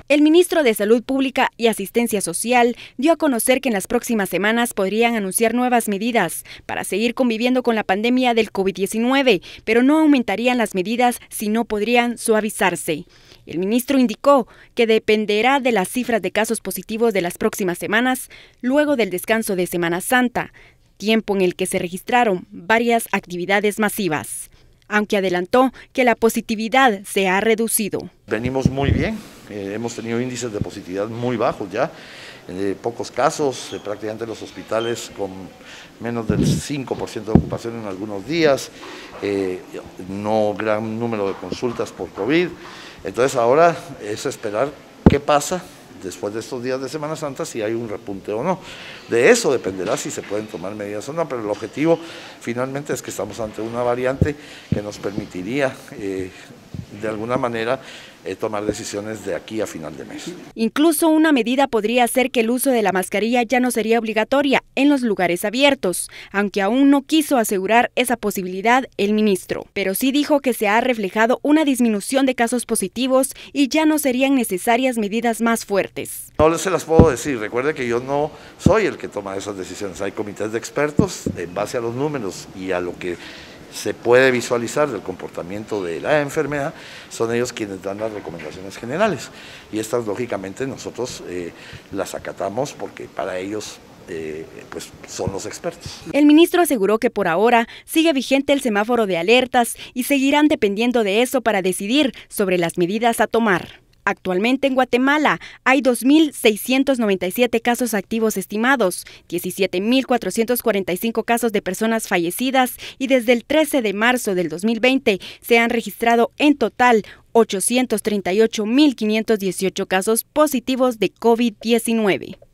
El ministro de Salud Pública y Asistencia Social dio a conocer que en las próximas semanas podrían anunciar nuevas medidas para seguir conviviendo con la pandemia del COVID-19, pero no aumentarían las medidas, sino podrían suavizarse. El ministro indicó que dependerá de las cifras de casos positivos de las próximas semanas, luego del descanso de Semana Santa, tiempo en el que se registraron varias actividades masivas, aunque adelantó que la positividad se ha reducido. Venimos muy bien, hemos tenido índices de positividad muy bajos ya, pocos casos, prácticamente los hospitales con menos del 5% de ocupación en algunos días, no gran número de consultas por COVID. Entonces ahora es esperar qué pasa después de estos días de Semana Santa, si hay un repunte o no. De eso dependerá si se pueden tomar medidas o no, pero el objetivo finalmente es que estamos ante una variante que nos permitiría de alguna manera tomar decisiones de aquí a final de mes. Incluso una medida podría ser que el uso de la mascarilla ya no sería obligatoria en los lugares abiertos, aunque aún no quiso asegurar esa posibilidad el ministro, pero sí dijo que se ha reflejado una disminución de casos positivos y ya no serían necesarias medidas más fuertes. No se las puedo decir, recuerde que yo no soy el que toma esas decisiones, hay comités de expertos en base a los números y a lo que se puede visualizar del comportamiento de la enfermedad, son ellos quienes dan las recomendaciones generales y estas lógicamente nosotros las acatamos porque para ellos pues son los expertos. El ministro aseguró que por ahora sigue vigente el semáforo de alertas y seguirán dependiendo de eso para decidir sobre las medidas a tomar. Actualmente en Guatemala hay 2.697 casos activos estimados, 17.445 casos de personas fallecidas y desde el 13 de marzo del 2020 se han registrado en total 838.518 casos positivos de COVID-19.